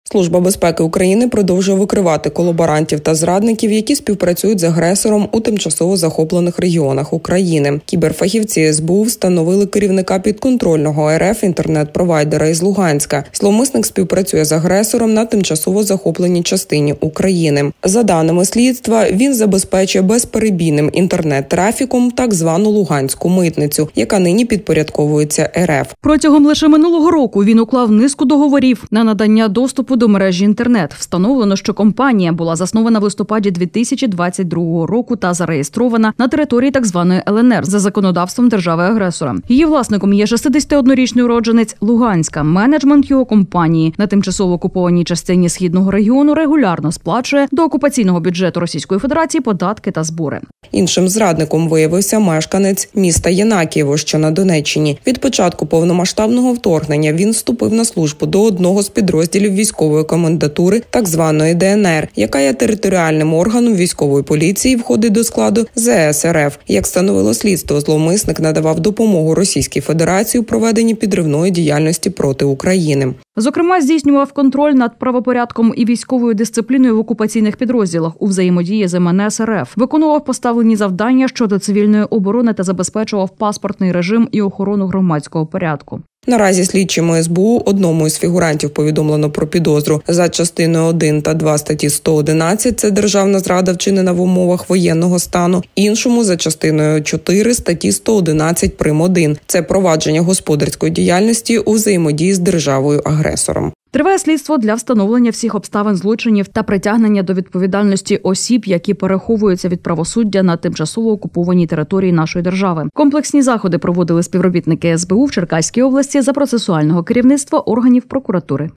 Служба безпеки України продовжує викривати колаборантів та зрадників, які співпрацюють з агресором у тимчасово захоплених регіонах України. Кіберфахівці СБУ встановили керівника підконтрольного РФ інтернет-провайдера із Луганська. Зловмисник співпрацює з агресором на тимчасово захопленій частині України. За даними слідства, він забезпечує безперебійним інтернет-трафіком так звану Луганську митницю, яка нині підпорядковується РФ. Протягом лише минулого року він уклав низку договорів на надання доступу до мережі інтернет. Встановлено, що компанія була заснована в листопаді 2022 року та зареєстрована на території так званої ЛНР за законодавством держави-агресора. Її власником є 61-річний уродженець Луганська. Менеджмент його компанії на тимчасово окупованій частині східного регіону регулярно сплачує до окупаційного бюджету Російської Федерації податки та збори. Іншим зрадником виявився мешканець міста Янакієво, що на Донеччині. Від початку повномасштабного вторгнення він вступив на службу до одного з підрозділів військової комендатури так званої ДНР, яка є територіальним органом військової поліції, входить до складу ЗС РФ. Як встановило слідство, зловмисник надавав допомогу Російській Федерації у проведенні підривної діяльності проти України. Зокрема, здійснював контроль над правопорядком і військовою дисципліною в окупаційних підрозділах у взаємодії з МНС РФ. Виконував поставлені завдання щодо цивільної оборони та забезпечував паспортний режим і охорону громадського порядку. Наразі слідчими СБУ одному із фігурантів повідомлено про підозру за частиною 1 та 2 статті 111 – це державна зрада, вчинена в умовах воєнного стану, іншому за частиною 4 статті 111 прим. 1 – це провадження господарської діяльності у взаємодії з державою-агресором. Триває слідство для встановлення всіх обставин злочинів та притягнення до відповідальності осіб, які переховуються від правосуддя на тимчасово окупованій території нашої держави. Комплексні заходи проводили співробітники СБУ в Черкаській області за процесуального керівництва органів прокуратури.